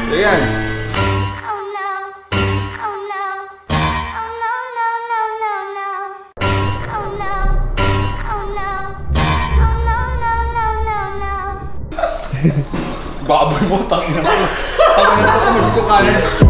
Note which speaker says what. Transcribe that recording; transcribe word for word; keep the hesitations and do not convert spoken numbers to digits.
Speaker 1: Ayan. Baboy mo, tangin na. Tangin na ito, kumusin ko kanin.